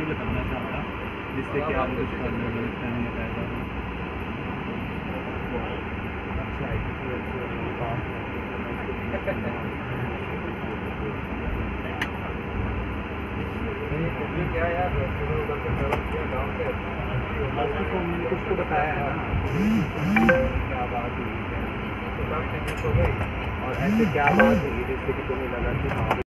करना चाहता जिससे कि आप कुछ अंडरस्टैंडिंग पैदा हो। क्या यार कुछ तो बताया है ना क्या बात हुई है, हो गई और ऐसे क्या बात हुई जिससे कि तुम्हें लगा कि हाँ